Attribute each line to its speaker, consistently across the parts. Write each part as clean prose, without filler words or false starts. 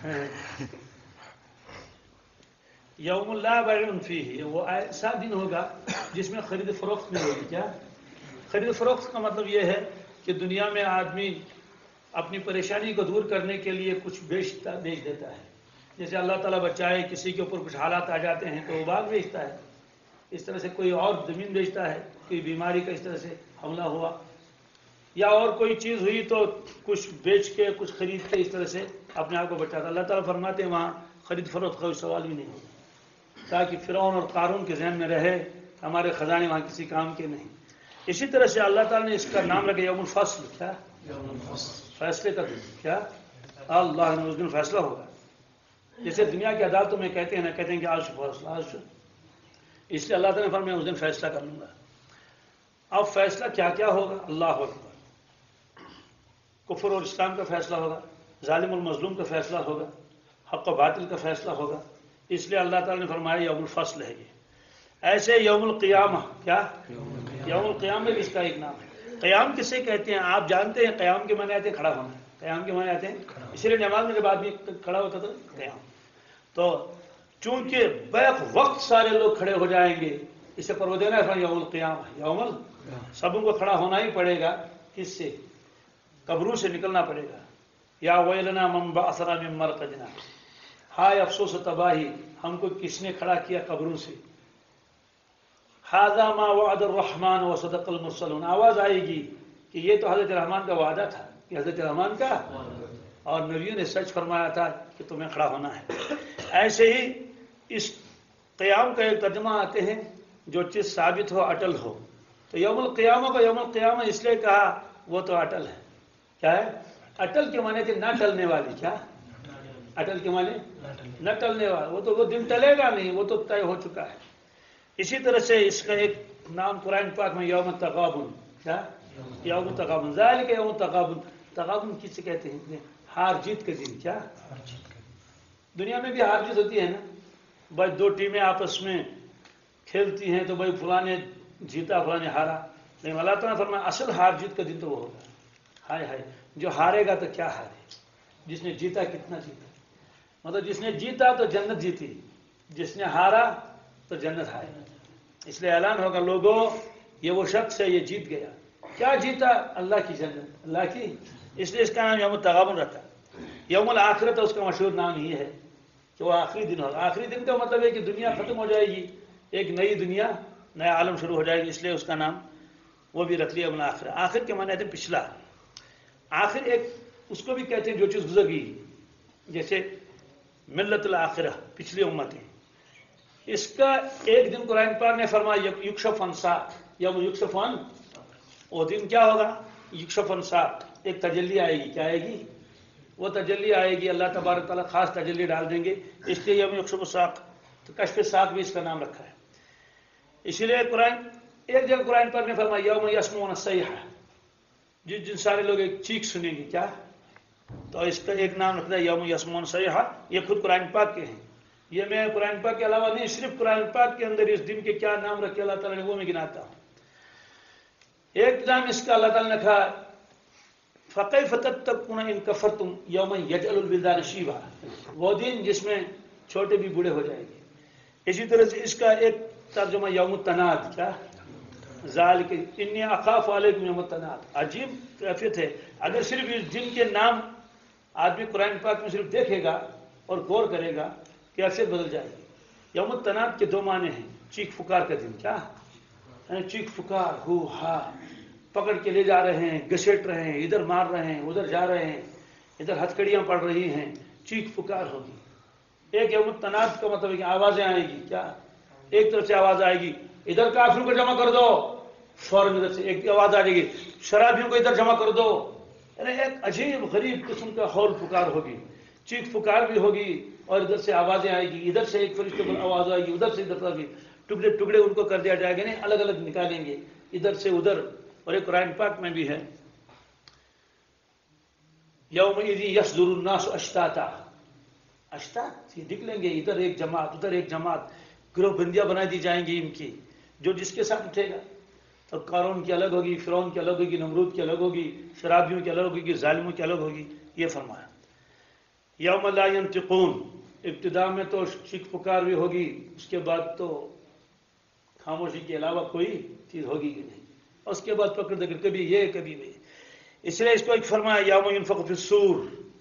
Speaker 1: یوم لا بیع فیہ، وہ ایسا دن ہوگا جس میں خرید فروخت نہیں ہوگی. کیا خرید فروخت کا مطلب یہ ہے کہ دنیا میں آدمی اپنی پریشانی کو دور کرنے کے لیے کچھ بیچ دیتا ہے. جیسے اللہ تعالیٰ بچائے کسی کے اوپر کچھ حالات آ جاتے ہیں تو وہ باغ بیچتا ہے. اس طرح سے کوئی اور زمین بیچتا ہے، کوئی بیماری کا اس طرح سے حملہ ہوا یا اور کوئی چیز ہوئی تو کچھ بیچ کے کچھ خرید کے اس طرح سے اپنے آپ کو بچاتا. اللہ تعالیٰ فرماتے ہیں وہاں خرید فروخت کا کوئی سوال بھی نہیں ہوگا، تاکہ فرعون اور قارون کے ذہن میں رہے ہمارے خزانے وہاں کسی کام کے نہیں. اسی طرح سے اللہ تعالیٰ نے اس کا نام رکھا یوم الفصل. کیا فیصلے کا دن. کیا اللہ نے اس دن فیصلہ ہوگا. جیسے دنیا کی عدالتوں میں کہتے ہیں نا، کہتے ہیں کہ آج فیصلہ آج، اس لیے اللہ تعالیٰ نے فرمایا میں اس دن فیصلہ کر لوں گا. اب فیصلہ کیا کیا ہوگا؟ اللہ اکبر. کفر اور اسلام کا فیصلہ ہوگا، ظالم المظلوم کا فیصلہ ہوگا، حق و باطل کا فیصلہ ہوگا. اس لیے اللہ تعالیٰ نے فرمایا یوم الفصل ہے یہ. ایسے یوم القیامہ. کیا یوم القیامہ بھی اس کا ایک نام ہے. قیام کسے کہتے ہیں آپ جانتے ہیں؟ قیام کے معنی آتے ہیں کھڑا ہونا. قیام کے معنی آتے ہیں، اسی لیے نماز میں جب آدمی کھڑا ہوتا تھا قیام. تو چونکہ بیک وقت سارے لوگ کھڑے ہو جائیں گے، اسے پروردگار نے فرمایا یوم القیامہ. یوم سب کو کھڑا ہونا ہی پڑے گا. کس سے؟ قبروں سے نکلنا پڑے گا. یا ویلنا من بعثنا من مرقدنا، ہائے افسوس و تباہی ہم کو کس نے کھڑا کیا قبروں سے. ھذا ما وعد الرحمن وصدق المرسلون. آواز آئے گی کہ یہ تو حضرت رحمان کا وعدہ تھا، کہ حضرت رحمان کا اور نبیوں نے سچ فرمایا تھا کہ تمہیں کھڑا ہونا ہے. ایسے ہی اس قیام کا ایک ترجمہ آتے ہیں جو چیز ثابت ہو، اٹل ہو. تو یوم القیامہ کا یوم القیامہ اس لیے کہا وہ تو اٹل ہے. کیا ہے؟ اٹل کے معنی تھے نہ ٹلنے والی. کیا اٹل کے معنی؟ نہ ٹلنے والا. وہ دن ٹلے گا نہیں، وہ تو طے ہو چکا ہے. اسی طرح سے اس کا ایک نام قرآن پاک میں یوم التغابن. کیا یوم التغابن؟ ذالک یوم التغابن. تغابن کس سے کہتے ہیں؟ ہار جیت کا دن. کیا دنیا میں بھی ہار جیت ہوتی ہے نا. بھائی دو ٹیمیں آپس میں کھیلتی ہیں تو بھائی فلاں نے جیتا فلاں نے ہارا. لیکن اللہ تعالیٰ نے فرمایا اصل ہار جیت کا دن تو وہ ہوگا. ہائے ہائے جو ہارے گا تو کیا ہارے، جس نے جیتا کتنا جیتا. مطلب جس نے جیتا تو جنت جیتی، جس نے ہارا تو جنت ہارے. اس لیے اعلان ہوگا لوگوں یہ وہ شخص ہے یہ جیت گیا. کیا جیتا؟ اللہ کی جنت، اللہ کی. اس لیے اس کا نام یوم التغابن رکھا. یوم الآخرت اس کا مشہور نام ہی ہے کہ وہ آخری دن ہوگا. آخری دن کا مطلب ہے کہ دنیا ختم ہو جائے گی، ایک نئی دنیا نیا عالم شروع ہو جائے گی. اس لیے اس کا نام وہ بھی رکھ لیا یوم الآخرہ. آخر کے معنی ہے پچھلا. آخر ایک اس کو بھی کہتے ہیں جو چیز گزر گئی، جیسے ملت الآخرہ پچھلی امتیں. اس کا ایک دن قرآن پاک نے فرمایا یکشف عن ساق. یوم یکشف عن، وہ دن کیا ہوگا؟ یکشف عن ساق. ایک تجلی آئے گی. کیا آئے گی؟ وہ تجلی آئے گی. اللہ تبارک تعالیٰ خاص تجلی ڈال دیں گے. اس لیے یوم یکشف ساق. تو کشف ساق بھی اس کا نام رکھا ہے. اسی لیے قرآن ایک جگہ قرآن پاک نے فرمایا یوم یسمعون الصیحہ، جن سارے لوگ ایک چیخ سنیں گے. کیا؟ تو اس کا ایک نام رکھتا ہے یوم یسمعون الصیحہ. یہ خود قرآن پاک کے ہیں. یہ میں قرآن پاک کے علاوہ نہیں، صرف قرآن پاک کے اندر اس دن کے کیا نام رکھے اللہ تعالیٰ نے وہ میں گناتا ہوں. ایک نام اس کا اللہ تعالیٰ نے کہا فَكَيْفَ تَتَّقُونَ إِن كَفَرْتُمْ يَوْمًا يَجْعَلُ الْوِلْدَانَ شِيبًا. وہ دن جس میں چھوٹے بھی بوڑھے ہو جائیں گے. اسی طرح سے اس کا ایک ترجمہ یوم التناد. کیا ذالک انی اخاف علیکم یوم التناد. عجیب کیفیت ہے. اگر صرف اس دن کے نام آدمی قرآن پاک میں صرف دیکھے گا اور غور کرے گا کیفیت بدل جائے گی. یوم التناد کے دو معنی ہیں. چیخ پکار کا دن. کیا چیخ پکار، ہو ہا، پکڑ کے لے جا رہے ہیں، گھسیٹ رہے ہیں، ادھر مار رہے ہیں، ادھر جا رہے ہیں، ادھر ہتھکڑیاں پڑ رہی ہیں. چیخ پکار ہوگی. ایک یوم التناد کا مطلب ہے کہ آوازیں آئیں گی. کیا ایک طرف سے آواز آئے گی ادھر کافروں کو جمع کر دو، فوراً ادھر سے ایک آواز آ جائے گی شرابیوں کو ادھر جمع کر دو. یعنی ایک عجیب غریب قسم کا ہول پکار ہوگی. چیخ پکار بھی ہوگی اور ادھر سے آوازیں آئے گی. ادھر سے ایک فرشتے پر آواز آئے گی، ادھر سے ادھر آئے گی. ٹکڑے ٹکڑے ان کو کر دیا جائے گا. نہیں، الگ الگ نکالیں گے ادھر سے ادھر. اور ایک قرآن پاک میں بھی ہے یومئذ یصدر الناس اشتاتا. اشتات نکلیں گے، ادھر ایک جماعت ادھر ایک جماعت. گروہ بندیاں بنا دی جائیں گی ان کی، جو جس کے ساتھ اٹھے گا. تو قارون کی الگ ہوگی، فرعون کی الگ ہوگی، نمرود کی الگ ہوگی، شرابیوں کی الگ ہوگی، ظالموں کی الگ ہوگی. یہ فرمایا. یوم لا ینطقون، ابتدا میں تو چیخ پکار بھی ہوگی، اس کے بعد تو خاموشی کے علاوہ کوئی چیز ہوگی ہی نہیں، اس کے بعد پکڑ دے کبھی یہ کبھی نہیں. اس لیے اس کو ایک فرمایا یوم ینفخ فی الصور،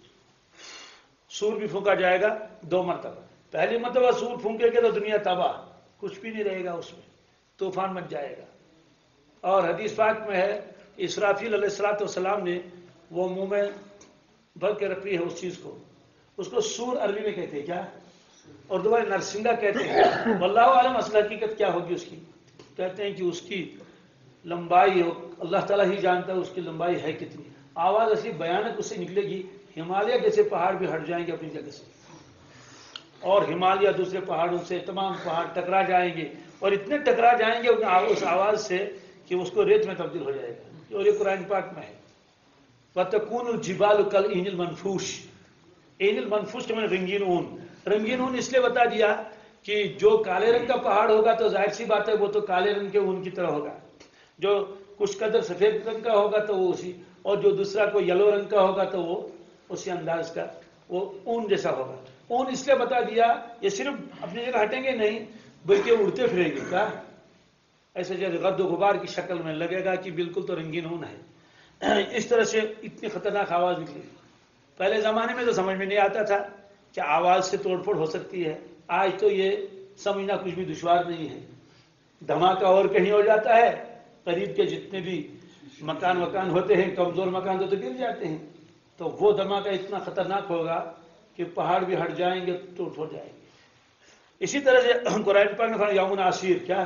Speaker 1: سور بھی پھونکا جائے گا 2 مرتبہ. پہلی مرتبہ سور پھونکے گا تو دنیا تباہ، کچھ بھی نہیں رہے گا اس میں، طوفان مچ جائے گا. اور حدیث پاک میں ہے اسرافیل علیہ الصلوۃ والسلام نے وہ منہ میں بھر کے رکھی ہے اس چیز کو، اس کو سور عربی میں کہتے ہیں کیا، اور دوبارہ نرسنگا کہتے ہیں. واللہ عالم اصل حقیقت کیا ہوگی اس کی. کہتے ہیں کہ اس کی لمبائی اللہ تعالیٰ ہی جانتا ہے اس کی لمبائی ہے کتنی. آواز ایسی بھیانک اس سے نکلے گی، ہمالیہ جیسے پہاڑ بھی ہٹ جائیں گے اپنی جگہ سے، اور ہمالیہ دوسرے پہاڑوں سے تمام پہاڑ ٹکرا جائیں گے، اور اتنے ٹکرا جائیں گے اس آواز سے کہ اس کو ریت میں تبدیل ہو جائے گا. اور یہ قرآن پاک میں ہے. وَتَكُونُ الْجِبَالُ كَالْعِهْنِ الْمَنْفُوشِ، عین المنفوش کے معنی رنگین اون. رنگین اون اس لیے بتا دیا کہ جو کالے رنگ کا پہاڑ ہوگا تو ظاہر سی بات ہے وہ تو کالے رنگ کے اون کی طرح ہوگا، جو کچھ قدر سفید رنگ کا ہوگا تو وہ اسی، اور جو دوسرا کوئی یلو رنگ کا ہوگا تو وہ اسی انداز کا وہ اون جیسا ہوگا. اون اس لیے بتا دیا یہ صرف اپنی جگہ ہٹیں گے نہیں بلکہ اڑتے پھریں گے. کیا ایسے جیسے غد و غبار کی شکل میں لگے گا کہ بالکل تو رنگین اون ہے. اس طرح سے اتنی خطرناک آواز نکلی. پہلے زمانے میں تو سمجھ میں نہیں آتا تھا کہ آواز سے توڑ پھوڑ ہو سکتی ہے. آج تو یہ سمجھنا کچھ بھی دشوار نہیں ہے. دھماکہ اور کہیں ہو جاتا ہے، قریب کے جتنے بھی مکان ہوتے ہیں کمزور مکان تو گر جاتے ہیں، تو وہ دھماکہ اتنا خطرناک ہوگا کہ پہاڑ بھی ہٹ جائیں گے ٹوٹ پھوٹ جائیں گے. اسی طرح سے قرآن پاک نے فرمایا یوم عسیر، کیا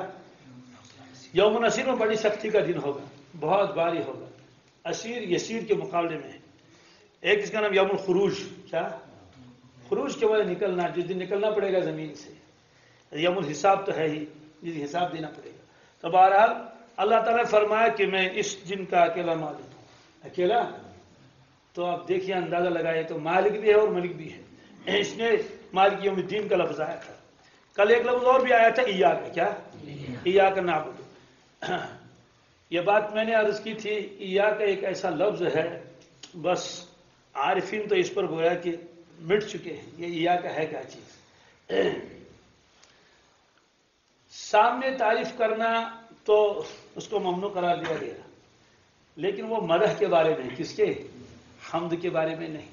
Speaker 1: یوم عسیر میں بڑی سختی کا دن ہوگا، بہت بھاری ہوگا. عسیر یسیر کے مقابلے میں. ایک اس کا نام یوم الخروج، کیا خروج کے بعد نکلنا، جس دن نکلنا پڑے گا زمین سے. یوم الحساب تو ہے ہی، جس دن حساب دینا پڑے گا. تو بہرحال اللہ تعالیٰ نے فرمایا کہ میں اس دن کا اکیلا مالک ہوں. اکیلا تو آپ دیکھیے اندازہ لگائے تو مالک بھی ہے اور ملک بھی ہے. اس نے مالک یوم الدین کا لفظ آیا تھا. کل ایک لفظ اور بھی آیا تھا ایاک، کیا ایاک نعبد. یہ بات میں نے عرض کی تھی، ایاک ایک ایسا لفظ ہے بس عارفین تو اس پر گویا کہ مٹ چکے ہیں. یہ ایاک ہے کیا چیز. سامنے تعریف کرنا تو اس کو ممنوع قرار دیا گیا، لیکن وہ مدح کے بارے میں، کس کے، حمد کے بارے میں نہیں.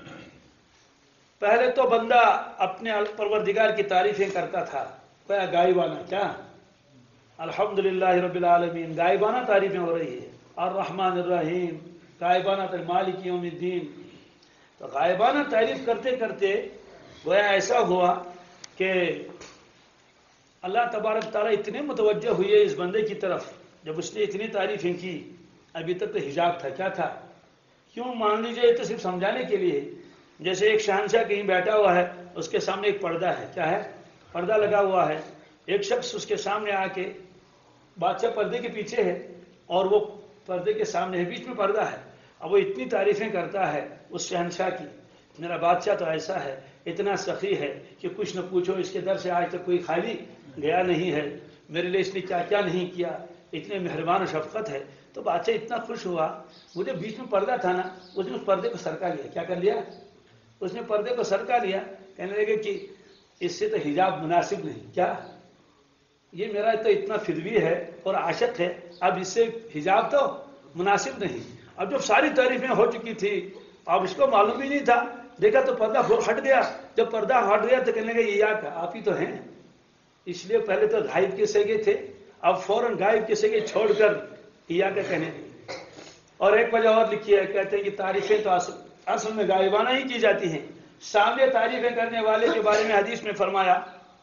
Speaker 1: پہلے تو بندہ اپنے پروردگار کی تعریفیں کرتا تھا غائبانہ، کیا الحمدللہ رب العالمین، غائبانہ تعریفیں ہو رہی ہے. الرحمن الرحیم غائبانہ، مالک یوم الدین. تو غائبانہ تعریف کرتے کرتے گویا ایسا ہوا کہ اللہ تبارک تعالیٰ اتنے متوجہ ہوئے اس بندے کی طرف جب اس نے اتنی تعریفیں کی. ابھی تک تو حجاب تھا، کیا تھا، کیوں مان لیجئے تو صرف سمجھانے کے لیے. جیسے ایک شہنشاہ کہیں بیٹھا ہوا ہے، اس کے سامنے ایک پردہ ہے، کیا ہے، پردہ لگا ہوا ہے. ایک شخص اس کے سامنے آ کے، بادشاہ پردے کے پیچھے ہے اور وہ پردے کے سامنے ہے، بیچ میں پردہ ہے. اب وہ اتنی تعریفیں کرتا ہے اس شہنشاہ کی، میرا بادشاہ تو ایسا ہے، اتنا سخی ہے کہ کچھ نہ پوچھو، اس کے در سے آج تک کوئی خالی گیا نہیں ہے، میرے لیے اس نے کیا کیا نہیں کیا، اتنے مہربان و شفقت ہے. تو بادشاہ اتنا خوش ہوا. مجھے بیچ میں پردہ تھا نا، اس نے اس پردے کو سرکا لیا. کیا کر لیا، اس نے پردے کو سرکا لیا. کہنے لگے کہ اس سے تو حجاب مناسب نہیں، کیا یہ میرا تو اتنا فدوی ہے اور عاشق ہے، اب اس سے حجاب تو مناسب نہیں. اب جب ساری تعریفیں ہو چکی تھی، اب اس کو معلوم بھی نہیں تھا، دیکھا تو پردہ ہٹ گیا. جب پردہ ہٹ گیا تو کہنے لگے یہ کیا، آپ ہی تو ہیں. اس لیے پہلے تو غائب کے سگے تھے، اب فوراً غائب کے سگے چھوڑ کر یا کا کہنے. اور ایک وجہ اور لکھی ہے، کہتے ہیں کہ تعریفیں تو اصل میں غائبانہ ہی کی جاتی ہیں. سامنے تعریفیں کرنے والے کے بارے میں حدیث میں فرمایا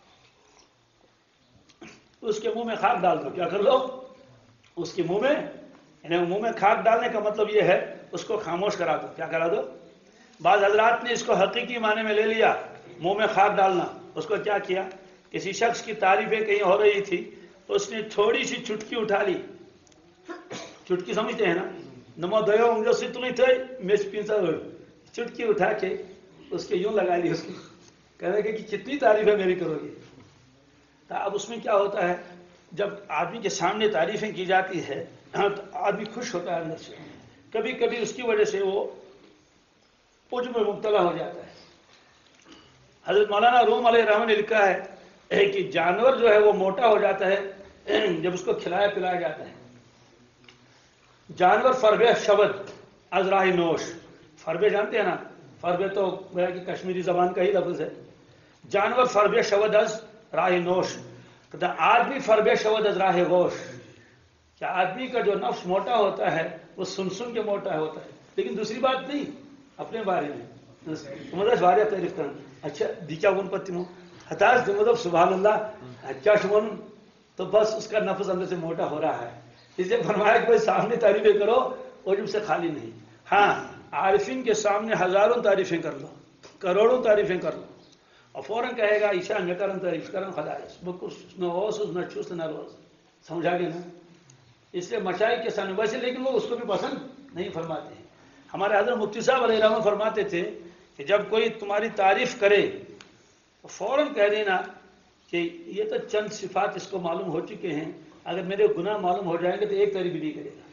Speaker 1: اس کے منہ میں خاک ڈال دو. کیا کر لو، اس کے منہ میں، یعنی منہ میں خاک ڈالنے کا مطلب یہ ہے اس کو خاموش کرا دو. کیا کرا دو. بعض حضرات نے اس کو حقیقی معنی میں لے لیا، منہ میں خاک ڈالنا. اس کو کیا کیا، کسی شخص کی تعریفیں کہیں ہو رہی تھی، اس نے تھوڑی سی چٹکی اٹھا لی. چٹکی سمجھتے ہیں نا، نمو دیو انگل سے تلی تھے میچ پینسا ہوئے، چٹکی اٹھا کے اس کے یوں لگا لی. اس کی کہنے لگے کہ کتنی تعریفیں میری کرو گے. اب اس میں کیا ہوتا ہے، جب آدمی کے سامنے تعریفیں کی جاتی ہے تو آدمی خوش ہوتا ہے اندر سے. کبھی کبھی اس کی وجہ سے وہ عجب میں مبتلا ہو جاتا ہے. حضرت مولانا روم علیہ الرحمہ نے لکھا ہے کہ جانور جو ہے وہ موٹا ہو جاتا ہے جب اس کو کھلایا پلایا جاتا ہے. جانور فربے شبد از راہ نوش. فربے جانتے ہیں نا؟ فربے تو گویا کہ کشمیری زبان کا ہی لفظ ہے. جانور فربے شبد از راہ نوش. آدمی فربے شبد از راہ گوش. کیا آدمی کا جو نفس موٹا ہوتا ہے وہ سن سن کے موٹا ہوتا ہے. لیکن دوسری بات نہیں اپنے بارے میں بارے تعریف کرنا. اچھا دیکھا ون پتہ ہتاش مطلب سبحان اللہ کیا ون تو بس اس کا نفس اندر سے موٹا ہو رہا ہے. اسے فرمایا کہ بھائی سامنے تعریفیں کرو اور جب سے خالی نہیں. ہاں عارفین کے سامنے ہزاروں تعریفیں کر لو, کروڑوں تعریفیں کر لو, اور فوراً کہے گا عشاء میں کرن تعریف کرن خدا نہ ہوس نہ چوس نہ روز. سمجھا گیا نا؟ اس لیے مشائخ کے سامنے ویسے لیکن وہ اس کو بھی پسند نہیں فرماتے ہیں. ہمارے حضرت مفتی صاحب علیہ الرحمہ فرماتے تھے کہ جب کوئی تمہاری تعریف کرے تو فوراً کہہ دینا کہ یہ تو چند صفات اس کو معلوم ہو چکے ہیں, اگر میرے گناہ معلوم ہو جائیں گے تو ایک تعریف بھی نہیں کرے گا.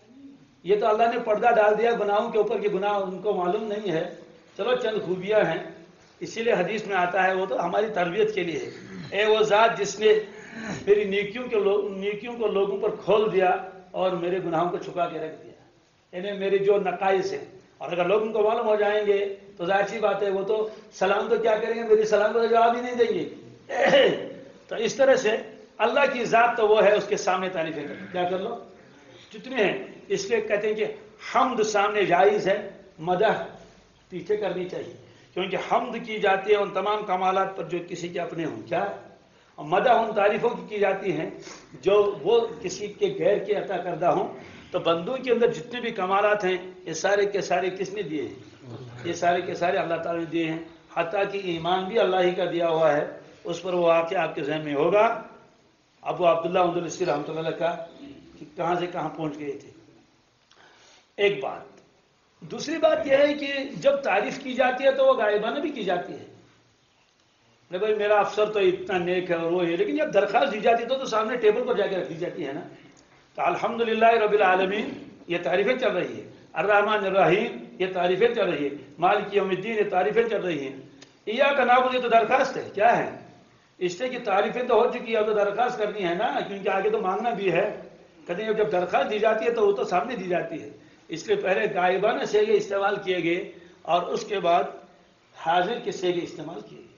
Speaker 1: یہ تو اللہ نے پردہ ڈال دیا گناہوں کے اوپر کہ گناہ ان کو معلوم نہیں ہے, چلو چند خوبیاں ہیں. اسی لیے حدیث میں آتا ہے وہ تو ہماری تربیت کے لیے ہے. اے وہ ذات جس نے میری نیکیوں کو لوگوں پر کھول دیا اور میرے گناہوں کو چھپا کے رکھ دیا, یعنی میری جو نقائص ہیں, اور اگر لوگ ان کو معلوم ہو جائیں گے تو ظاہر سی بات ہے وہ تو سلام تو کیا کریں گے, میری سلام کا جواب ہی نہیں دیں گے. تو اس طرح سے اللہ کی ذات تو وہ ہے, اس کے سامنے تعریفیں کریں کیا کر لو جتنے ہیں. اس لیے کہتے ہیں کہ حمد سامنے جائز ہے, مدح پیچھے کرنی چاہیے, کیونکہ حمد کی جاتی ہے ان تمام کمالات پر جو کسی کے اپنے ہوں, کیا اور مدح ان تعریفوں کی جاتی ہیں جو وہ کسی کے غیر کے عطا کردہ ہوں. تو بندوں کے اندر جتنے بھی کمالات ہیں یہ سارے کے سارے کس نے دیے ہیں؟ یہ سارے کے سارے اللہ تعالیٰ نے دیے ہیں. حتیٰ کہ ایمان بھی اللہ ہی کا دیا ہوا ہے, اس پر وہ واقعہ آپ کے ذہن میں ہوگا. ابو عبداللہ اندلسی رحمۃ اللہ علیہ کا کہ کہاں سے کہاں پہنچ گئے تھے. ایک بات. دوسری بات یہ ہے کہ جب تعریف کی جاتی ہے تو وہ غائبانہ بھی کی جاتی ہے. بھائی میرا افسر تو اتنا نیک ہے اور وہ ہے, لیکن جب درخواست دی جاتی ہے تو سامنے ٹیبل پر جا کے رکھ دی جاتی ہے نا. تو الحمدللہ رب العالمین یہ تعریفیں چل رہی ہے, الرحمن الرحیم یہ تعریفیں چل رہی ہے, مالک یوم الدین یہ تعریفیں چل رہی ہیں. ایاک نعبد یہ تو درخواست ہے, کیا ہے اس سے کہ تعریفیں تو ہو چکی ہے, اب تو درخواست کرنی ہے نا, کیونکہ آگے تو مانگنا بھی ہے. کہتے ہیں جب درخواست دی جاتی ہے تو وہ تو سامنے دی جاتی ہے, اس لیے پہلے غائبانہ سے یہ استعمال کیے گئے اور اس کے بعد حاضر کے سے استعمال کیے گئے.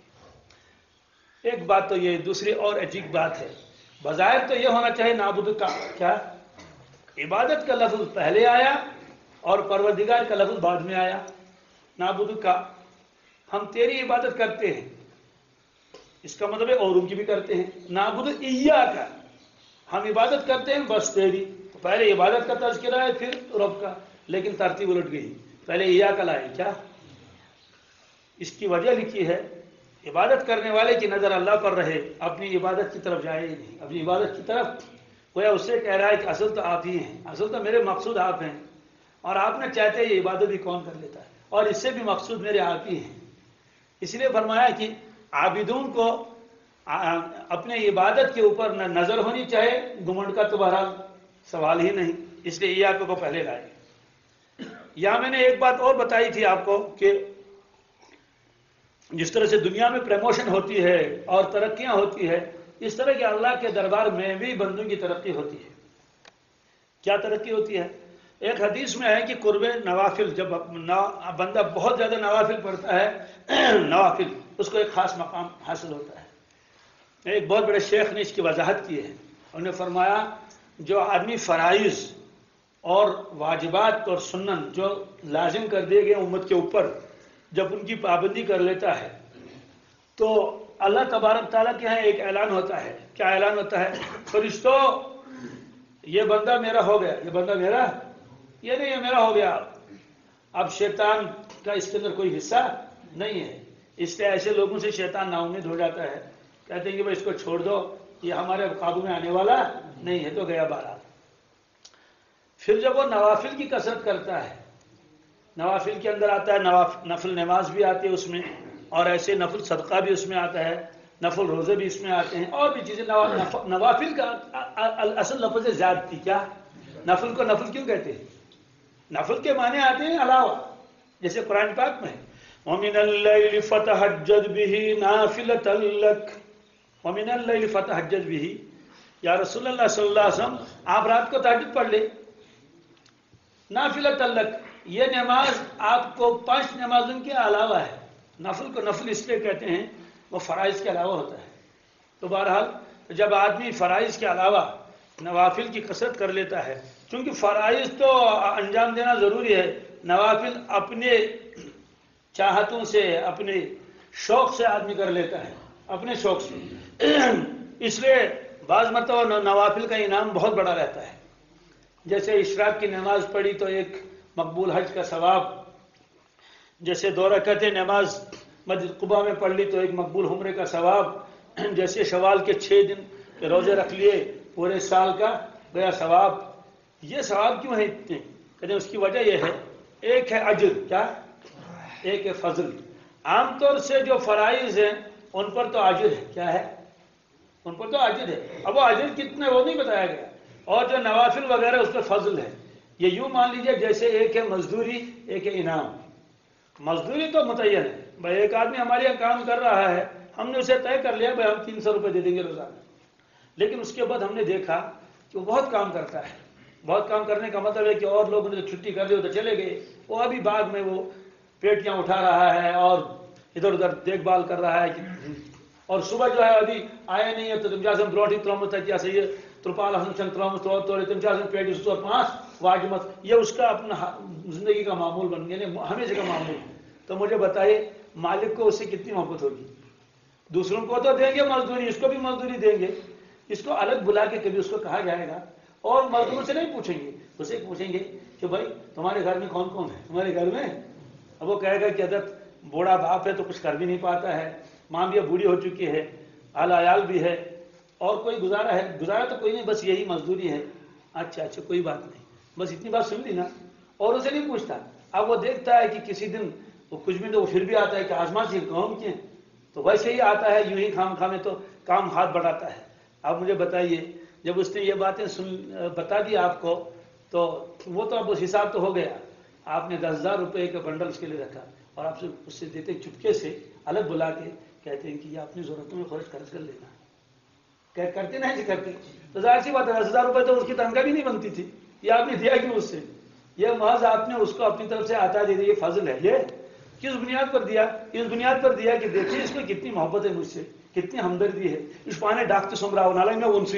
Speaker 1: ایک بات تو یہ. دوسری اور عجیب بات ہے, بظاہر تو یہ ہونا چاہیے نعبد کا کیا عبادت کا لفظ پہلے آیا اور پروردگار کا لفظ بعد میں آیا. نعبد کا ہم تیری عبادت کرتے ہیں, اس کا مطلب ہے اوروں کی بھی کرتے ہیں. نعبد ایاک ہم عبادت کرتے ہیں بس تیری. تو پہلے عبادت کا تذکرہ ہے پھر رب کا, لیکن ترتیب الٹ گئی, پہلے ایاک لائے. کیا اس کی وجہ لکھی ہے, عبادت کرنے والے کی نظر اللہ پر رہے, اپنی عبادت کی طرف جائے ہی نہیں. اپنی عبادت کی طرف کوئی اس سے کہہ رہا ہے کہ اصل تو آپ ہی ہیں, اصل تو میرے مقصود آپ ہیں, اور آپ نے چاہتے یہ عبادت بھی کون کر لیتا ہے, اور اس سے بھی مقصود میرے آپ ہی ہیں. اس لیے فرمایا کہ عابدون کو اپنے عبادت کے اوپر نہ نظر ہونی چاہیے, گھمنڈ کا تو بہرحال سوال ہی نہیں, اس لیے ایاک کو پہلے لائے. یا میں نے ایک بات اور بتائی تھی آپ کو کہ جس طرح سے دنیا میں پروموشن ہوتی ہے اور ترقیاں ہوتی ہے, اس طرح کہ اللہ کے دربار میں بھی بندوں کی ترقی ہوتی ہے. کیا ترقی ہوتی ہے؟ ایک حدیث میں ہے کہ قرب نوافل, جب بندہ بہت زیادہ نوافل پڑھتا ہے, نوافل اس کو ایک خاص مقام حاصل ہوتا ہے. ایک بہت بڑے شیخ نے اس کی وضاحت کی ہے, انہوں نے فرمایا جو آدمی فرائض اور واجبات اور سنن جو لازم کر دیے گئے امت کے اوپر, جب ان کی پابندی کر لیتا ہے تو اللہ تبارک تعالیٰ کے یہاں ایک اعلان ہوتا ہے. کیا اعلان ہوتا ہے؟ فرشتوں یہ بندہ میرا ہو گیا, یہ بندہ میرا, یہ نہیں یہ میرا ہو گیا. اب شیطان کا اس کے اندر کوئی حصہ نہیں ہے. اس سے ایسے لوگوں سے شیطان نا امید ہو جاتا ہے, کہتے ہیں کہ بھائی اس کو چھوڑ دو, یہ ہمارے قابو میں آنے والا نہیں ہے, تو گیا بارات. پھر جب وہ نوافل کی کثرت کرتا ہے, نوافل کے اندر آتا ہے نفل نماز بھی آتی ہے اس میں, اور ایسے نفل صدقہ بھی اس میں آتا ہے, نفل روزے بھی اس میں آتے ہیں, اور بھی چیزیں. نوافل کا اصل لفظ زیادتی. کیا نفل کو نفل کیوں کہتے ہیں؟ نفل کے معنی آتے ہیں علاوہ, جیسے قرآن پاک میں وَمِنَ اللَّيْلِ فَتَهَجَّدْ بِهِ نَافِلَةً لَكَ وَمِنَ اللَّيْلِ فَتَهَجَّدْ بِهِ یا رسول اللہ صلی اللہ علیہ وسلم آپ رات کو تہجد پڑھ لیں نافلۃ لک یہ نماز آپ کو 5 نمازوں کے علاوہ ہے. نفل کو نفل اس لیے کہتے ہیں وہ فرائض کے علاوہ ہوتا ہے. تو بہرحال جب آدمی فرائض کے علاوہ نوافل کی کثرت کر لیتا ہے چونکہ فرائض تو انجام دینا ضروری ہے نوافل اپنے چاہتوں سے اپنے شوق سے آدمی کر لیتا ہے اپنے شوق سے اس لیے بعض مرتبہ نوافل کا انعام بہت بڑا رہتا ہے. جیسے اشراق کی نماز پڑھی تو ایک مقبول حج کا ثواب جیسے 2 رکعتیں نماز مسجد قباء میں پڑھ لی تو ایک مقبول عمرے کا ثواب جیسے شوال کے 6 دن کے روزے رکھ لیے پورے سال کا گیا ثواب. یہ ثواب کیوں ہے اتنے کہتے ہیں اس کی وجہ یہ ہے ایک ہے اجر کیا ایک ہے فضل. عام طور سے جو فرائض ہیں ان پر تو اجر ہے کیا ہے ان پر تو اجر ہے. اب وہ اجر کتنے وہ نہیں بتایا گیا اور جو نوافل وغیرہ اس پر فضل ہے. یہ یوں مان لیجئے جیسے ایک ہے مزدوری ایک ہے انعام. مزدوری تو متعین ہے بھائی ایک آدمی ہمارے یہاں کام کر رہا ہے ہم نے اسے طے کر لیا بھائی ہم 300 روپے دے دیں گے روزانہ لیکن اس کے بعد ہم نے دیکھا کہ وہ بہت کام کرتا ہے. بہت کام کرنے کا مطلب ہے کہ اور لوگوں نے چھٹی کر لی تو چلے گئے وہ ابھی بعد میں وہ پیٹیاں اٹھا رہا ہے اور ادھر ادھر دیکھ بھال کر رہا ہے اور صبح جو ہے ابھی آیا نہیں ہے تو تم جاسم بروٹی ترمت ہے کیا صحیح ہے ترپال حسن ترمت تو تم جاسم پیٹی سور 5 واجمت یہ اس کا اپنا زندگی کا معمول بن گیا یعنی ہمیشہ کا معمول. تو مجھے بتائیے مالک کو اس سے کتنی محبت ہوگی. دوسروں کو تو دیں گے مزدوری اس کو بھی مزدوری دیں گے اس کو الگ بلا کے کبھی اس کو کہا جائے گا اور مزدور سے نہیں پوچھیں گے اسے پوچھیں گے کہ بھائی تمہارے گھر میں کون کون ہے تمہارے گھر میں. اب وہ کہے گا کہ حضرت بوڑھا باپ ہے تو کچھ کر بھی نہیں پاتا ہے ماں بھی بوڑھی ہو چکی ہے اعلی عیال بھی ہے اور کوئی گزارا ہے گزارا تو کوئی نہیں بس یہی مزدوری ہے. اچھا کوئی بات نہیں بس اتنی بات سن لی نا اور اسے نہیں پوچھتا. اب وہ دیکھتا ہے کہ کسی دن وہ کچھ بھی تو وہ پھر بھی آتا ہے کہ آزمان سے قوم کے تو ویسے ہی آتا ہے یوں ہی خام خامے تو کام ہاتھ بڑھاتا ہے. آپ مجھے بتائیے جب اس نے یہ باتیں بتا دی آپ کو تو وہ تو اب اس حساب تو ہو گیا آپ نے 10,000 روپے کا بنڈل اس کے لیے رکھا اور آپ سے اس سے دیتے چپکے سے الگ بلا کے کہتے ہیں کہ یہ اپنی ضرورتوں میں خرچ کر لینا کرتے نہیں کرتے تو ظاہر سی بات ہے 10,000 روپے تو اس کی تنخواہ بھی نہیں بنتی تھی یہ آپ نے دیا کیوں اس سے یہ محض آپ نے اس کو اپنی طرف سے عطا دے دی. یہ فضل ہے. یہ کس بنیاد پر دیا اس بنیاد پر دیا کہ دیکھیے اس میں کتنی محبت ہے مجھ سے کتنی ہمدردی ہے. اس پانے ڈاکتے سمرا نالے میں ان سے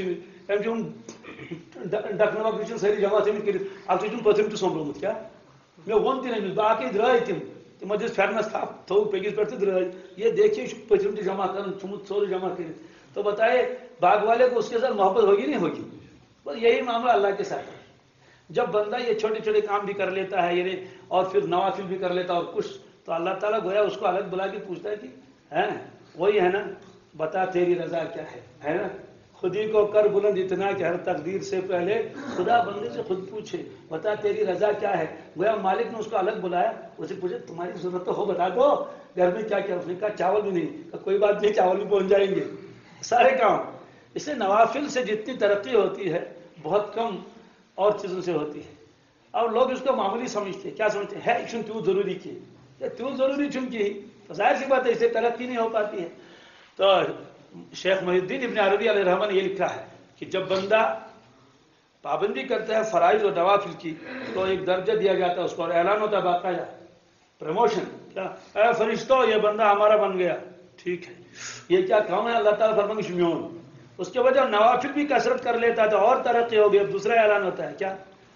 Speaker 1: ڈکنوا کچھ ساری جمع تھے اب تم پتھر تو سمبرومت کیا میں ون تھی نہیں باقی درائے تم دس پھرنس تھو پکس پہ درائے یہ دیکھیے پتھر تھی جمع کر سورے جمع کر تو بتائے باغ والے کو اس کے ساتھ محبت ہوگی نہیں ہوگی. بس یہی معاملہ اللہ کے ساتھ ہے. جب بندہ یہ چھوٹے چھوٹے کام بھی کر لیتا ہے یعنی اور پھر نوافل بھی کر لیتا اور کچھ تو اللہ تعالیٰ گویا اس کو الگ بلا کے پوچھتا ہے کہ وہی ہے نا بتا تیری رضا کیا ہے نا خود ہی کو کر بلند اتنا کہ ہر تقدیر سے پہلے خدا بندے سے خود پوچھے بتا تیری رضا کیا ہے. گویا مالک نے اس کو الگ بلایا اسے پوچھے تمہاری ضرورت تو ہو بتا دو گھر میں کیا کیا اس نے کہا چاول بھی نہیں کوئی بات نہیں چاول بھی پہنچ جائیں گے سارے کام. اس سے نوافل سے جتنی ترقی ہوتی ہے بہت کم اور چیزوں سے ہوتی ہے اور لوگ اس کو معمولی سمجھتے کیا سمجھتے ہیں چون کیوں ضروری کی کیوں ضروری چون کی تو ظاہر سی بات ہے اس سے ترقی نہیں ہو پاتی ہے. تو شیخ محی الدین ابن عربی علیہ الرحمہ نے یہ لکھا ہے کہ جب بندہ پابندی کرتا ہے فرائض اور نوافل کی تو ایک درجہ دیا جاتا ہے اس کو اور اعلان ہوتا ہے باقاعدہ پروموشن کیا اے فرشتوں یہ بندہ ہمارا بن گیا ٹھیک ہے. یہ کیا کام ہے اللہ تعالیٰ فرمائیں گے شمیون اس کے وجہ نوافل بھی کثرت کر لیتا ہے تو اور ترقی ہوگی. اب دوسرا اعلان ہوتا ہے کیا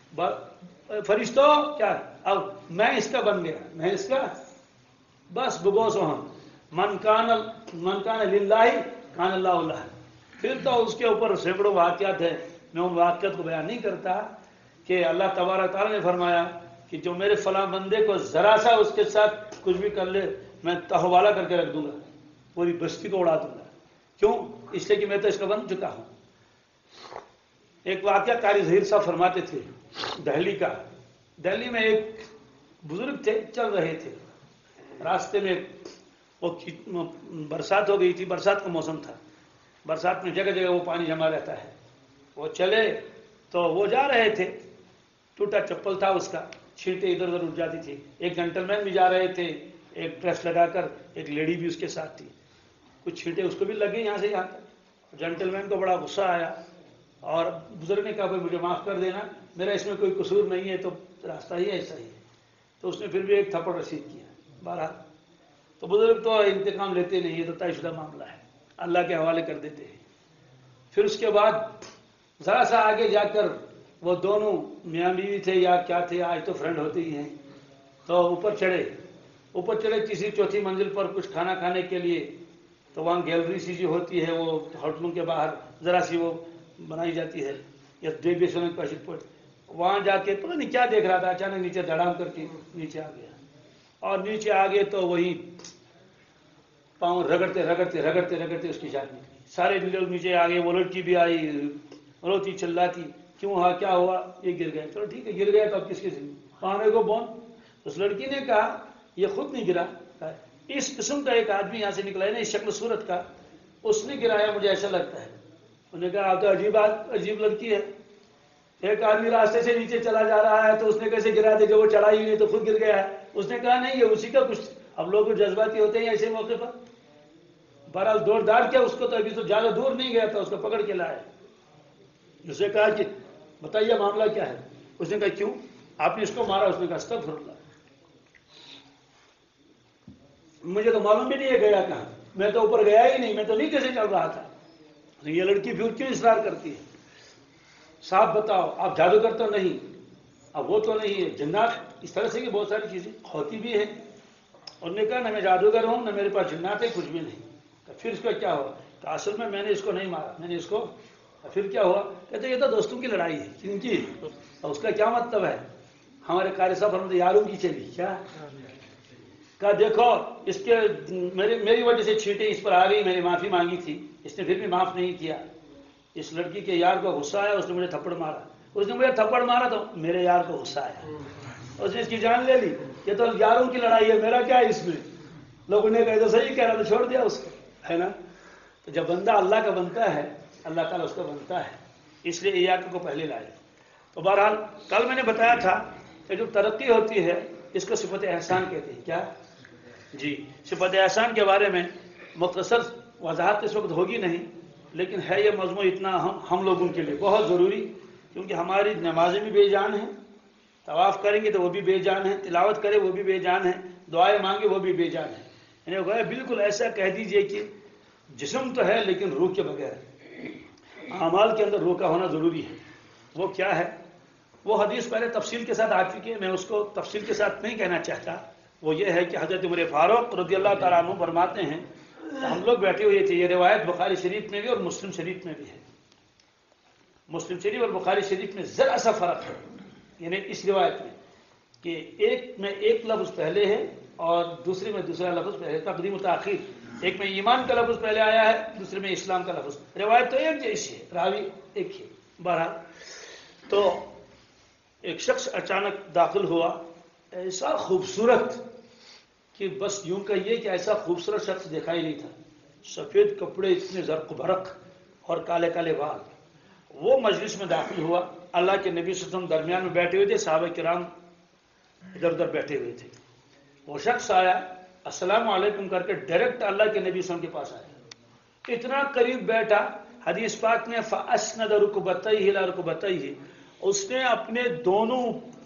Speaker 1: فرشتوں کیا اب میں اس کا بن گیا میں اس کا بس بگوس ہوں من کان للہ کان اللہ اللہ. پھر تو اس کے اوپر سینکڑوں واقعات ہیں میں ان واقعات کو بیان نہیں کرتا کہ اللہ تبارک تعالیٰ نے فرمایا کہ جو میرے فلاں بندے کو ذرا سا اس کے ساتھ کچھ بھی کر لے میں تہوالا کر کے رکھ دوں گا پوری بستی کو اڑا دوں گا. کیوں اس لیے کہ میں تو اس کا بن چکا ہوں. ایک واقعہ قاری ظہیر صاحب فرماتے تھے دہلی کا. دہلی میں ایک بزرگ تھے چل رہے تھے راستے میں وہ برسات ہو گئی تھی برسات کا موسم تھا برسات میں جگہ جگہ وہ پانی جمع رہتا ہے. وہ چلے تو وہ جا رہے تھے ٹوٹا چپل تھا اس کا چھینٹیں ادھر ادھر اٹھ جاتی تھی. ایک جنٹل مین بھی جا رہے تھے ایک ڈریس لگا کر ایک لیڈی بھی اس کے ساتھ تھی. کچھ چھینٹے اس کو بھی لگے یہاں سے یہاں تک. جینٹل مین کو بڑا غصہ آیا اور بزرگ نے کہا بھائی مجھے معاف کر دینا, میرا اس میں کوئی قصور نہیں ہے, تو راستہ ہی ایسا ہی ہے. تو اس نے پھر بھی ایک تھپڑ رسید کیا. بہرحال تو بزرگ تو انتقام لیتے نہیں, یہ تو طے شدہ معاملہ ہے, اللہ کے حوالے کر دیتے ہیں. پھر اس کے بعد ذرا سا آگے جا کر وہ دونوں میاں بیوی تھے یا کیا تھے, آج تو فرینڈ ہوتے ہی ہیں, تو اوپر چڑھے تیسری چوتھی منزل پر کچھ کھانا کھانے کے لیے. تو وہاں گیلری سی جو ہوتی ہے وہ ہوٹلوں کے باہر ذرا سی وہ بنائی جاتی ہے, یا وہاں جا کے پتہ نہیں کیا دیکھ رہا تھا, اچانک نیچے دھڑام کر کے نیچے آ گیا. اور نیچے آ گئے تو وہی پاؤں رگڑتے اس کی جان نکلی. سارے لوگ نیچے آ گئے, وہ لڑکی بھی آئی, روتی چلاتی, کیوں ہوا کیا ہوا, یہ گر گئے. چلو ٹھیک ہے گر گیا تو اب کس کے پانے کو بون. اس لڑکی نے کہا یہ خود نہیں گرا, اس قسم کا ایک آدمی یہاں سے نکلا ہے نا, اس شکل صورت کا, اس نے گرایا مجھے ایسا لگتا ہے. انہوں نے کہا آپ تو عجیب لڑکی ہے, ایک آدمی راستے سے نیچے چلا جا رہا ہے تو اس نے کیسے گرا دے, جو وہ چڑھا ہی نہیں تو خود گر گیا ہے. اس نے کہا نہیں یہ اسی کا کچھ, اب لوگ جذباتی ہوتے ہیں ایسے موقع پر. بہرحال دوڑ داڑ کیا اس کو, تو ابھی تو زیادہ دور نہیں گیا تھا, اس کو پکڑ کے لائے. اس نے کہا کہ بتائیے معاملہ کیا ہے. اس نے کہا کیوں آپ نے اس کو مارا. اس نے کہا استغفر اللہ, مجھے تو معلوم بھی نہیں ہے گیا کہاں, میں تو اوپر گیا ہی نہیں, میں تو نیچے سے چل رہا تھا. یہ لڑکی پھر کیوں اصرار کرتی ہے, صاحب بتاؤ آپ جادوگر تو نہیں, اب وہ تو نہیں ہے, جنات اس طرح سے کہ بہت ساری چیزیں ہوتی بھی ہیں. انہوں نے کہا نہ میں جادوگر ہوں نہ میرے پاس جنات ہے, کچھ بھی نہیں. پھر اس کا کیا ہوا, تو اصل میں نے اس کو نہیں مارا, میں نے اس کو. پھر کیا ہوا, کہتے یہ تو دوستوں کی لڑائی ہے. کیوں کی, اس کا کیا مطلب ہے, ہمارے قاری صاحب فرماتے یاروں کی چلی کیا. کہا دیکھو اس کے میری وجہ سے چھینٹیں اس پر آ گئی, میں نے معافی مانگی تھی, اس نے پھر بھی معاف نہیں کیا. اس لڑکی کے یار کو غصہ آیا, اس نے مجھے تھپڑ مارا. اس نے مجھے تھپڑ مارا تو میرے یار کو غصہ آیا, اس نے اس کی جان لے لی. یہ تو یاروں کی لڑائی ہے, میرا کیا ہے اس میں. لوگوں نے کہا تو صحیح کہہ رہا, تو چھوڑ دیا اس کو, ہے نا. تو جب بندہ اللہ کا بنتا ہے, اللہ تعالیٰ اس کا بنتا ہے, اس لیے ایاک کو پہلے لائے. تو بہرحال کل میں نے بتایا تھا کہ جو ترقی ہوتی ہے اس کو صفت احسان کہتے ہیں. کیا جی, صفت احسان کے بارے میں مختصر وضاحت اس وقت ہوگی نہیں, لیکن ہے یہ موضوع اتنا ہم لوگوں کے لیے بہت ضروری, کیونکہ ہماری نمازیں بھی بے جان ہیں, طواف کریں گے تو وہ بھی بے جان ہے, تلاوت کرے وہ بھی بے جان ہے, دعائیں مانگے وہ بھی بے جان ہے. یعنی بالکل ایسا کہہ دیجئے کہ جسم تو ہے لیکن روح کے بغیر. اعمال کے اندر روح کا ہونا ضروری ہے. وہ کیا ہے, وہ حدیث پہلے تفصیل کے ساتھ آ چکی ہے, میں اس کو تفصیل کے ساتھ نہیں کہنا چاہتا. وہ یہ ہے کہ حضرت عمر فاروق رضی اللہ تعالیٰ عنہ فرماتے ہیں, ہم لوگ بیٹھے ہوئے تھے, یہ روایت بخاری شریف میں بھی اور مسلم شریف میں بھی ہے. مسلم شریف اور بخاری شریف میں ذرا سا فرق ہے, یعنی اس روایت میں کہ ایک میں ایک لفظ پہلے ہے اور دوسرے میں دوسرا لفظ پہلے, تقدیم و تاخیر. ایک میں ایمان کا لفظ پہلے آیا ہے, دوسرے میں اسلام کا لفظ. روایت تو ایک جیسی ہے, راوی ایک ہی. بہرحال تو ایک شخص اچانک داخل ہوا, ایسا خوبصورت کہ بس یوں کہیے کہ ایسا خوبصورت شخص دیکھا ہی نہیں تھا. سفید کپڑے اتنے زرق برق اور کالے کالے بال. وہ مجلس میں داخل ہوا, اللہ کے نبی صلی اللہ علیہ وسلم درمیان میں بیٹھے ہوئے تھے, صحابہ کرام ادھر ادھر بیٹھے ہوئے تھے. وہ شخص آیا, السلام علیکم کر کے ڈائریکٹ اللہ کے نبی صلی اللہ علیہ وسلم کے پاس آیا, اتنا قریب بیٹھا. حدیث پاک میں فاسند رکبتیہ الی رکبتیہ, اس نے اپنے دونوں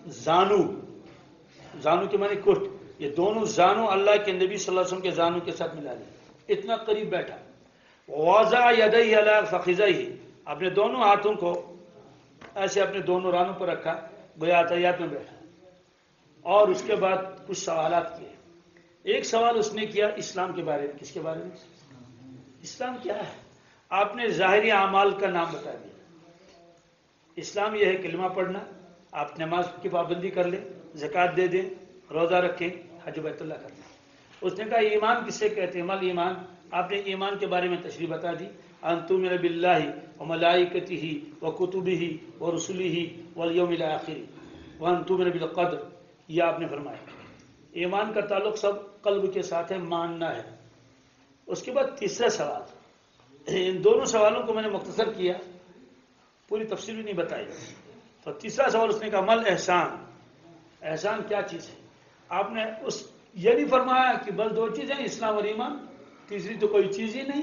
Speaker 1: زانو کے معنی کٹ, یہ دونوں زانو اللہ کے نبی صلی اللہ علیہ وسلم کے زانو کے ساتھ ملا لیا. اتنا قریب بیٹھا. وضع یدیہ علی فخذیہ, اپنے دونوں ہاتھوں کو ایسے اپنے دونوں رانوں پر رکھا, گویا تحیات میں بیٹھا. اور اس کے بعد کچھ سوالات کیے. ایک سوال اس نے کیا اسلام کے بارے میں. کس کے بارے میں؟ اسلام کیا ہے. آپ نے ظاہری اعمال کا نام بتا دیا. اسلام یہ ہے کلمہ پڑھنا, آپ نماز کی پابندی کر لیں, زکوٰۃ دے دیں, روزہ رکھیں, حج بیت اللہ کرنا. اس نے کہا ایمان کسے کہتے ہیں, مل ایمان. آپ نے ایمان کے بارے میں تشریح بتا دی. ان تؤمن باللہ وملائکتہ وکتبہ ورسلہ والیوم الآخر وان تؤمن بالقدر, یہ آپ نے فرمایا. ایمان کا تعلق سب قلب کے ساتھ ہے, ماننا ہے. اس کے بعد تیسرا سوال, ان دونوں سوالوں کو میں نے مختصر کیا, پوری تفصیل بھی نہیں بتائی. تو تیسرا سوال اس نے کہا مل احسان, احسان کیا چیز ہے. آپ نے اس یہ نہیں فرمایا کہ بس دو چیزیں اسلام اور ایمان، تیسری تو کوئی چیز ہی نہیں۔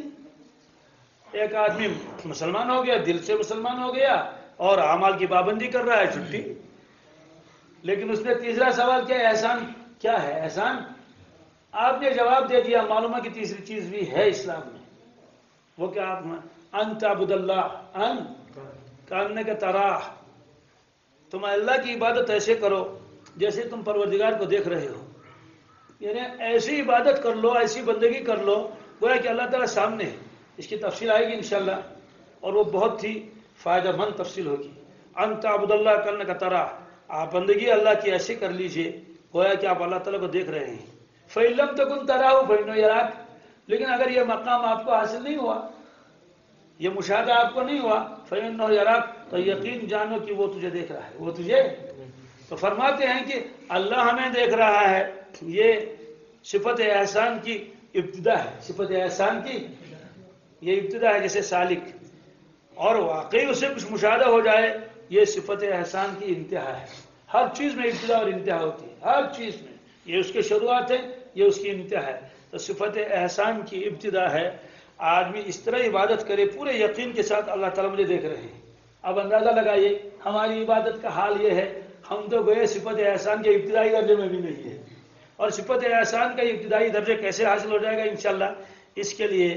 Speaker 1: ایک آدمی مسلمان ہو گیا، دل سے مسلمان ہو گیا اور اعمال کی پابندی کر رہا ہے، چھٹی۔ لیکن اس نے تیسرا سوال کیا، احسان کیا ہے؟ احسان آپ نے جواب دے دیا، معلوم ہے کہ تیسری چیز بھی ہے اسلام میں۔ وہ کیا؟ آپ ان تعبد اللہ ان کانک تراہ، تم اللہ کی عبادت ایسے کرو جیسے تم پروردگار کو دیکھ رہے ہو، یعنی ایسی عبادت کر لو، ایسی بندگی کر لو گویا کہ اللہ تعالیٰ سامنے ہے۔ اس کی تفصیل آئے گی انشاءاللہ، اور وہ بہت ہی فائدہ مند تفصیل ہوگی۔ ان تعبد اللہ کانک تراہ، آپ بندگی اللہ کی ایسی کر لیجئے گویا کہ آپ اللہ تعالیٰ کو دیکھ رہے ہیں۔ فَإِن لَمْ تَكُنْ تَرَاهُ فَإِنَّهُ يَرَاكَ، لیکن اگر یہ مقام آپ کو حاصل نہیں ہوا، یہ مشاہدہ آپ کو نہیں ہوا، فَإِنَّهُ يَرَاكَ، تو یقین جانو کہ وہ تجھے دیکھ رہا ہے، وہ تجھے۔ تو فرماتے ہیں کہ اللہ ہمیں دیکھ رہا ہے، یہ صفت احسان کی ابتدا ہے، صفت احسان کی یہ ابتدا ہے، جیسے سالک، اور واقعی اسے کچھ مشاہدہ ہو جائے، یہ صفت احسان کی انتہا ہے۔ ہر چیز میں ابتدا اور انتہا ہوتی ہے، ہر چیز میں، یہ اس کی شروعات ہے، یہ اس کی انتہا ہے۔ تو صفت احسان کی ابتدا ہے، آدمی اس طرح عبادت کرے پورے یقین کے ساتھ، اللہ تعالیٰ مجھے دیکھ رہے ہیں۔ اب اندازہ لگائیے ہماری عبادت کا حال یہ ہے، ہم تو گئے صفت احسان کے ابتدائی درجے میں بھی نہیں ہے، اور صفت احسان کا ابتدائی درجے کیسے حاصل ہو جائے گا انشاءاللہ، اس کے لیے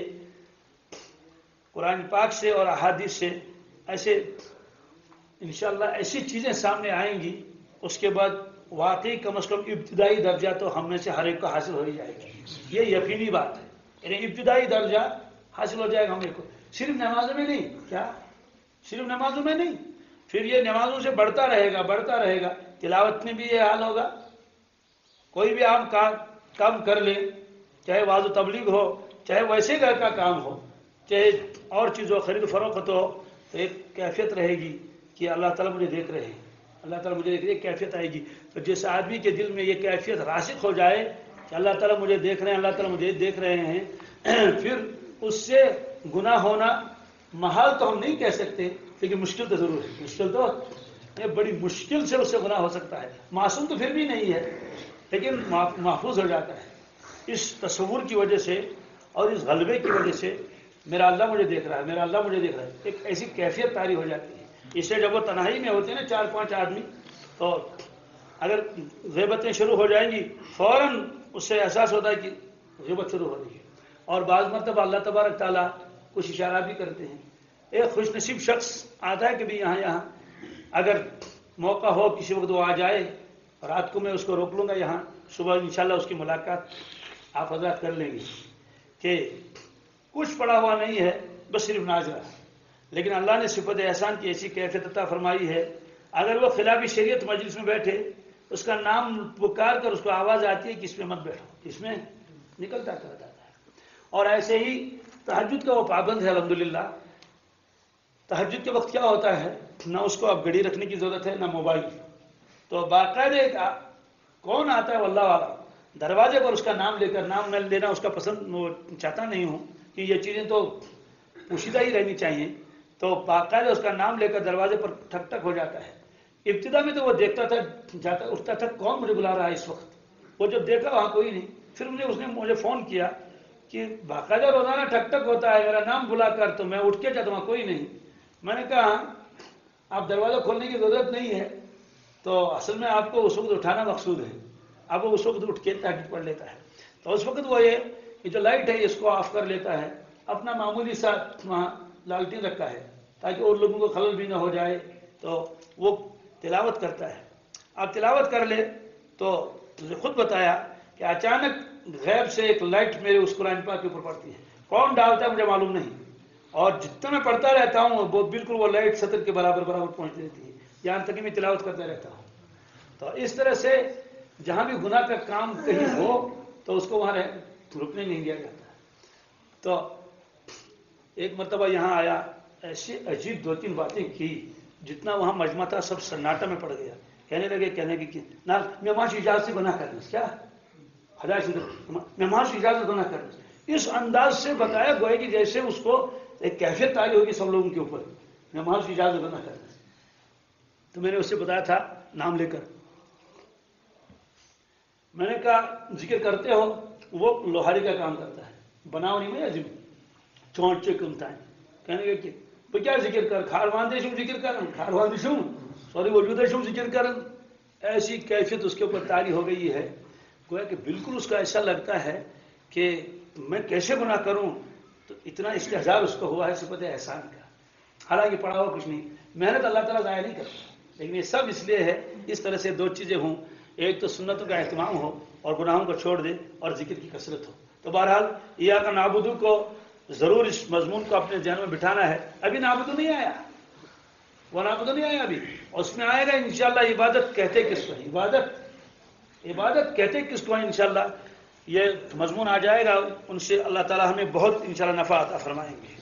Speaker 1: قرآن پاک سے اور احادیث سے ایسے انشاءاللہ ایسی چیزیں سامنے آئیں گی، اس کے بعد واقعی کم از کم ابتدائی درجہ تو ہم میں سے ہر ایک کو حاصل ہو ہی جائے گی، یہ یقینی بات ہے۔ یعنی ابتدائی درجہ حاصل ہو جائے گا ہم ایک کو، صرف نمازوں میں نہیں، کیا صرف نمازوں میں نہیں، پھر یہ نمازوں سے بڑھتا رہے گا، بڑھتا رہے گا، تلاوت میں بھی یہ حال ہوگا۔ کوئی بھی آپ کام کر لیں، چاہے واضح تبلیغ ہو، چاہے ویسے گھر کا کام ہو، چاہے اور چیزوں خرید و فروخت ہو، تو ایک کیفیت رہے گی کہ اللہ تعالیٰ مجھے دیکھ رہے ہیں، اللہ تعالیٰ مجھے دیکھ رہے ہیں، کیفیت آئے گی۔ تو جس آدمی کے دل میں یہ کیفیت راسخ ہو جائے کہ اللہ تعالیٰ مجھے دیکھ رہے ہیں، اللہ تعالیٰ مجھے دیکھ رہے ہیں، پھر اس سے گناہ ہونا محال تو ہم نہیں کہہ سکتے، لیکن مشکل تو ضرور ہے، مشکل تو یہ بڑی مشکل سے اس سے گناہ ہو سکتا ہے۔ معصوم تو پھر بھی نہیں ہے، لیکن محفوظ ہو جاتا ہے اس تصور کی وجہ سے اور اس غلبے کی وجہ سے، میرا اللہ مجھے دیکھ رہا ہے، میرا اللہ مجھے دیکھ رہا ہے، ایک ایسی کیفیت طاری ہو جاتی ہے۔ اس سے جب وہ تنہائی میں ہوتے ہیں نا، 4-5 آدمی، تو اگر غیبتیں شروع ہو جائیں گی، فوراً اس سے احساس ہوتا ہے کہ غیبت شروع ہو رہی ہے، اور بعض مرتبہ اللہ تبارک تعالیٰ کچھ اشارہ بھی کرتے ہیں۔ ایک خوش نصیب شخص آتا ہے کہ بھی یہاں اگر موقع ہو کسی وقت وہ آ جائے، رات کو میں اس کو روک لوں گا یہاں، صبح انشاءاللہ اس کی ملاقات آپ حضرات کر لیں گے، کہ کچھ پڑا ہوا نہیں ہے، بس صرف ناظرہ، لیکن اللہ نے صفت احسان کی ایسی کیفیت عطا فرمائی ہے، اگر وہ خلاف شریعت مجلس میں بیٹھے، اس کا نام پکار کر اس کو آواز آتی ہے کہ اس میں مت بیٹھو، اس میں نکلتا چلا جاتا ہے۔ اور ایسے ہی تہجد کا وہ پابند ہے الحمدللہ۔ تہجد کے وقت کیا ہوتا ہے، نہ اس کو اب گھڑی رکھنے کی ضرورت ہے، نہ موبائل، تو باقاعدہ ایک کون آتا ہے اللہ والا، دروازے پر اس کا نام لے کر، نام میں لینا اس کا پسند وہ چاہتا نہیں ہوں کہ یہ چیزیں تو پوشیدہ ہی رہنی چاہیے، تو باقاعدہ اس کا نام لے کر دروازے پر ٹھک ٹھک ہو جاتا ہے۔ ابتدا میں تو وہ دیکھتا تھا، جاتا اٹھتا تھا، کون مجھے بلا رہا ہے اس وقت، وہ جب دیکھا وہاں کوئی نہیں، پھر اس نے مجھے فون کیا کہ باقاعدہ روزانہ ٹھک ٹھک ہوتا ہے، میرا نام بلا کر، تو میں اٹھ کے جاتا وہاں کوئی نہیں۔ میں نے کہا آپ دروازہ کھولنے کی ضرورت نہیں ہے، تو اصل میں آپ کو اس وقت اٹھانا مقصود ہے، اب وہ اس وقت اٹھ کے تہجد پڑھ لیتا ہے، تو اس وقت وہ یہ جو لائٹ ہے اس کو آف کر لیتا ہے، اپنا معمولی سا وہاں لالٹین رکھا ہے تاکہ اور لوگوں کو خلل بھی نہ ہو جائے، تو وہ تلاوت کرتا ہے۔ آپ تلاوت کر لے تو مجھے خود بتایا کہ اچانک غیب سے ایک لائٹ میرے اس قرآن پاک کے اوپر پڑتی ہے، کون ڈالتا ہے مجھے معلوم نہیں، اور جتنا میں پڑھتا رہتا ہوں وہ بالکل وہ لائٹ سطر کے برابر پہنچ رہتی ہے، یہاں تک کہ میں تلاوت کرتا رہتا ہوں۔ تو اس طرح سے جہاں بھی گناہ کا کام کہیں ہو تو اس کو وہاں رکنے نہیں دیا جاتا۔ تو ایک مرتبہ یہاں آیا، ایسی عجیب 2-3 باتیں کی، جتنا وہاں مجمع تھا سب سناٹا میں پڑ گیا، کہنے لگے کہ نہ مہمان کی اجازت سے گناہ کرنا، کیا مہمان کی اجازت گناہ کرنا، اس انداز سے بتایا گویا کہ جیسے اس کو ایک کیفیت تاری ہوگی سب لوگوں کے اوپر، مہمان کی اجازت گناہ کرنا۔ تو میں نے اس سے بتایا تھا نام لے کر، میں نے کہا ذکر کرتے ہو؟ وہ لوہاری کا کام کرتا ہے، بناؤ نہیں میں عجیب چونٹ چکمتا ہے، کہنے گا کہ بہ کیا ذکر کر، کھارواندے شم ذکر کرن، کھارواندے شم سوری وجودہ شم ذکر کرن. ایسی کیفیت اس کے اوپر طاری ہو گئی ہے، گویا کہ بالکل اس کا ایسا لگتا ہے کہ میں کیسے گناہ کروں. تو اتنا استحزار اس کو ہوا ہے صفت احسان کا، حالانکہ پڑھا ہوا کچھ نہیں. محنت اللہ تعالیٰ ضائع نہیں کرتا، لیکن یہ سب اس لیے ہے اس طرح سے دو چیزیں ہوں، ایک تو سنتوں کا اہتمام ہو اور گناہوں کو چھوڑ دے، اور ذکر کی کثرت ہو. تو بہرحال ایاک نعبد کو ضرور اس مضمون کو اپنے ذہن میں بٹھانا ہے. ابھی نعبد نہیں آیا، وہ نعبد نہیں آیا ابھی، اور اس میں آئے گا انشاءاللہ عبادت کہتے کس کو ہیں، عبادت کہتے کس کو ہیں. انشاءاللہ یہ مضمون آ جائے گا، ان سے اللہ تعالی ہمیں بہت انشاءاللہ نفع عطا فرمائیں گے.